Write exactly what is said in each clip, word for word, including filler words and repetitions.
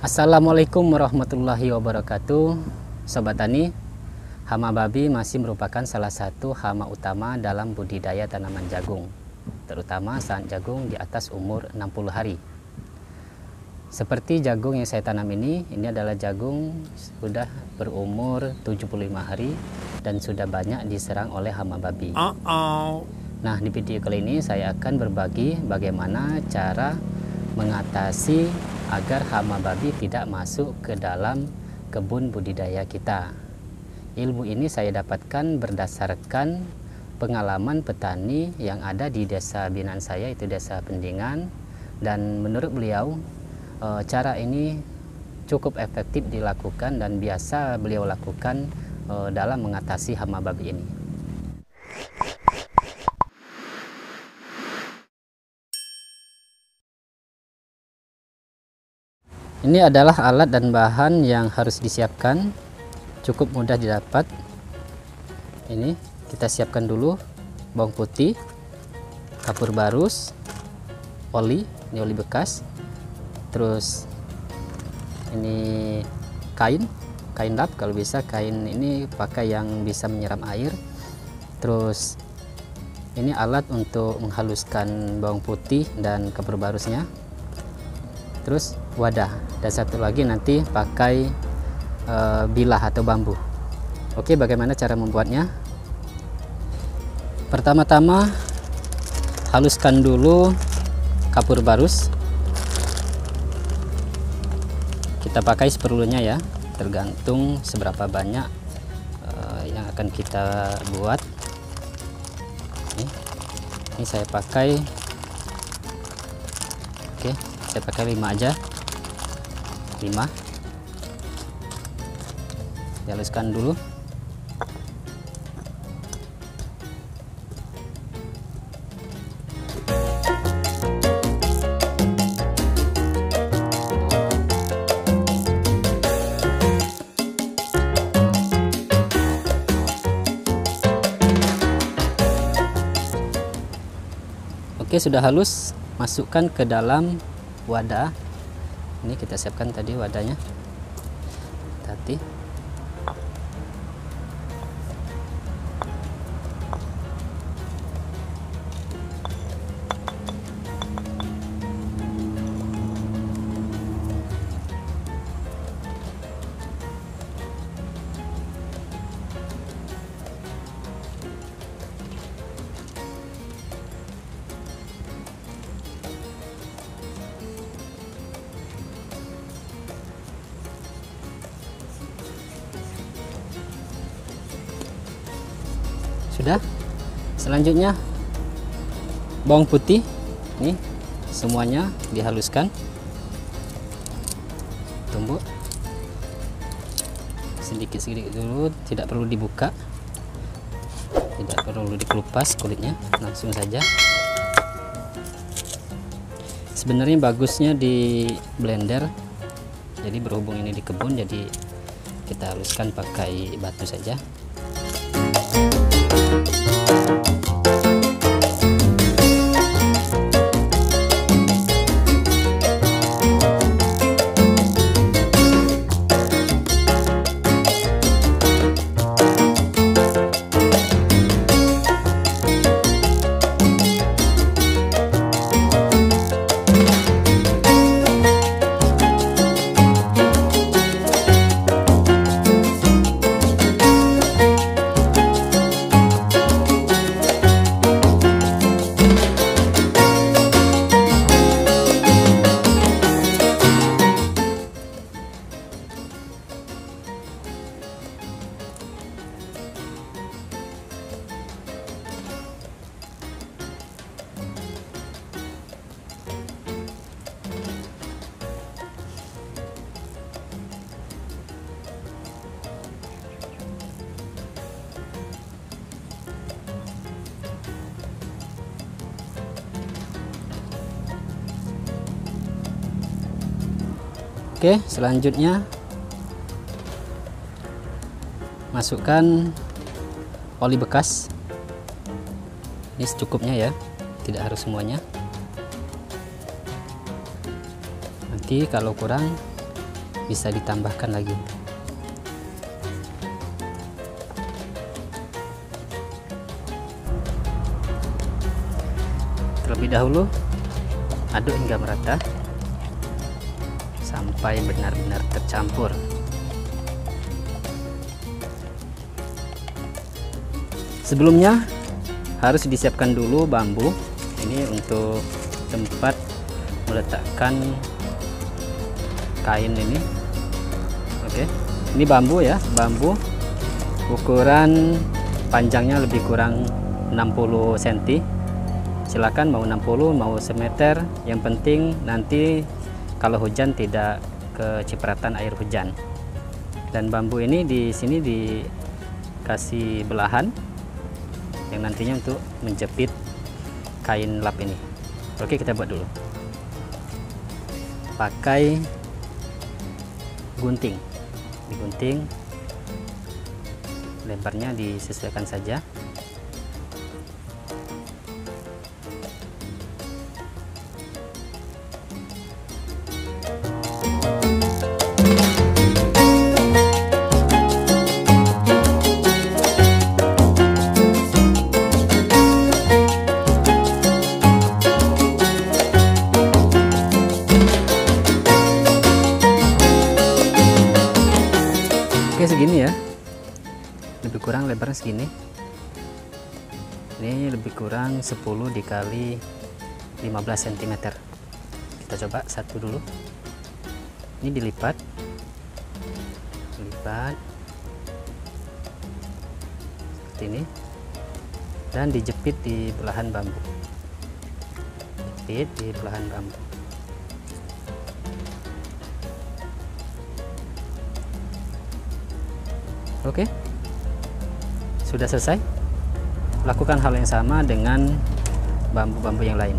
Assalamualaikum warahmatullahi wabarakatuh. Sobat Tani, hama babi masih merupakan salah satu hama utama dalam budidaya tanaman jagung, terutama saat jagung di atas umur enam puluh hari. Seperti jagung yang saya tanam ini, ini adalah jagung sudah berumur tujuh puluh lima hari dan sudah banyak diserang oleh hama babi. Uh-oh. Nah, di video kali ini saya akan berbagi bagaimana cara mengatasi agar hama babi tidak masuk ke dalam kebun budidaya kita. Ilmu ini saya dapatkan berdasarkan pengalaman petani yang ada di desa binaan saya, itu desa Pendingan, dan menurut beliau cara ini cukup efektif dilakukan dan biasa beliau lakukan dalam mengatasi hama babi ini. Ini adalah alat dan bahan yang harus disiapkan, cukup mudah didapat. Ini kita siapkan dulu bawang putih, kapur barus, oli, ini oli bekas, terus ini kain, kain lap, kalau bisa kain ini pakai yang bisa menyeram air. Terus ini alat untuk menghaluskan bawang putih dan kapur barusnya. Terus wadah, dan satu lagi nanti pakai e, bilah atau bambu. Oke, bagaimana cara membuatnya? Pertama-tama haluskan dulu kapur barus. Kita pakai seperlunya ya, tergantung seberapa banyak e, yang akan kita buat. Ini, ini saya pakai, oke, saya pakai lima aja, lima. Dihaluskan dulu. Oke, sudah halus, masukkan ke dalam wadah. Ini kita siapkan tadi wadahnya. Hati-hati. Sudah. Selanjutnya bawang putih, nih semuanya dihaluskan, tumbuk sedikit-sedikit dulu, tidak perlu dibuka, tidak perlu dikelupas kulitnya, langsung saja. Sebenarnya bagusnya di blender, jadi berhubung ini di kebun, jadi kita haluskan pakai batu saja. Oke, selanjutnya masukkan oli bekas. Ini secukupnya ya, tidak harus semuanya. Nanti kalau kurang bisa ditambahkan lagi. Terlebih dahulu aduk hingga merata sampai benar-benar tercampur. Sebelumnya harus disiapkan dulu bambu ini untuk tempat meletakkan kain ini. Oke, ini bambu ya, bambu ukuran panjangnya lebih kurang enam puluh sentimeter. Silakan mau enam puluh mau semeter, yang penting nanti kalau hujan tidak kecipratan air hujan. Dan bambu ini di sini dikasih belahan yang nantinya untuk menjepit kain lap ini. Oke, kita buat dulu. Pakai gunting, digunting, lebarnya disesuaikan saja. Oke, segini ya, lebih kurang lebarnya segini. Ini lebih kurang sepuluh dikali lima belas sentimeter. Kita coba satu dulu. Ini dilipat, dilipat seperti ini, dan dijepit di belahan bambu. Jepit di belahan bambu. Oke, sudah selesai. Lakukan hal yang sama dengan bambu-bambu yang lain.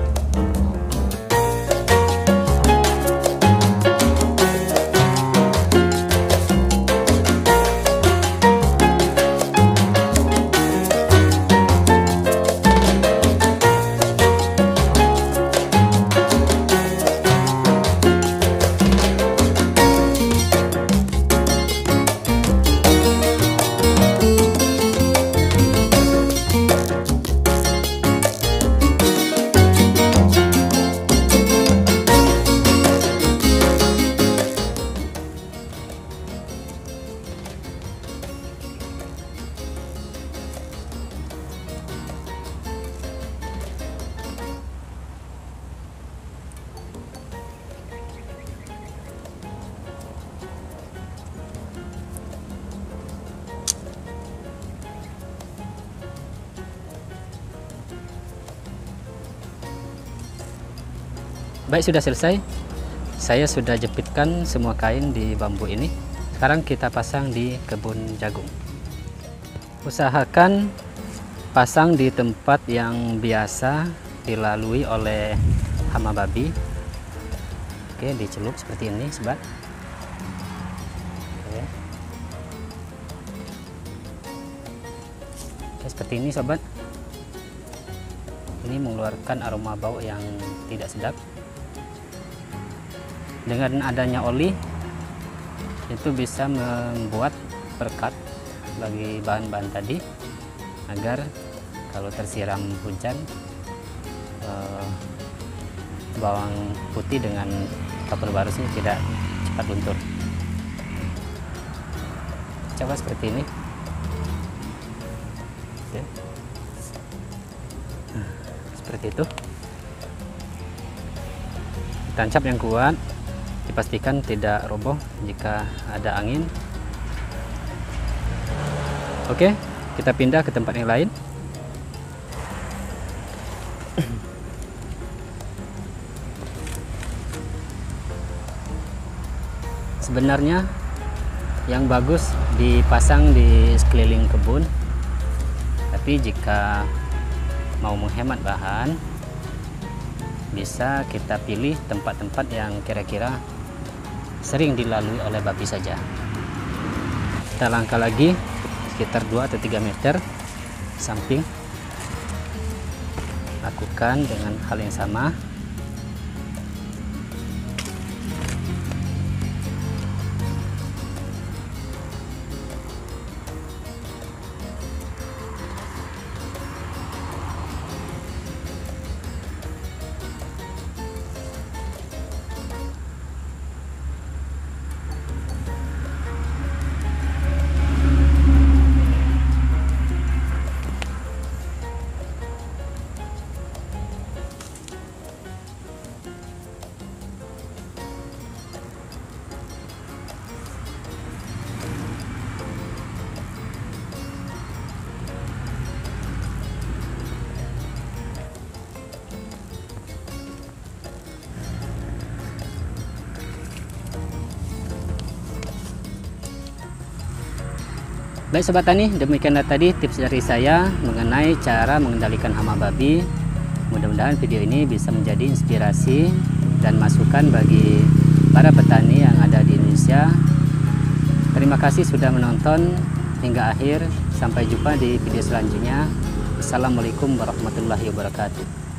Baik, sudah selesai. Saya sudah jepitkan semua kain di bambu ini. Sekarang kita pasang di kebun jagung. Usahakan pasang di tempat yang biasa dilalui oleh hama babi. Oke, dicelup seperti ini, sobat. Oke. Oke, seperti ini, sobat. Ini mengeluarkan aroma bau yang tidak sedap. Dengan adanya oli itu bisa membuat perekat bagi bahan-bahan tadi, agar kalau tersiram hujan eh, bawang putih dengan kapur barus ini tidak cepat luntur. Coba seperti ini. Oke. Nah, seperti itu. Tancap yang kuat, dipastikan tidak roboh jika ada angin. Oke, kita pindah ke tempat yang lain. Sebenarnya yang bagus dipasang di sekeliling kebun, tapi jika mau menghemat bahan, bisa kita pilih tempat-tempat yang kira-kira sering dilalui oleh babi saja. Kita langkah lagi sekitar dua atau tiga meter samping. Lakukan dengan hal yang sama. Baik Sobat Tani, demikianlah tadi tips dari saya mengenai cara mengendalikan hama babi. Mudah-mudahan video ini bisa menjadi inspirasi dan masukan bagi para petani yang ada di Indonesia. Terima kasih sudah menonton hingga akhir. Sampai jumpa di video selanjutnya. Assalamualaikum warahmatullahi wabarakatuh.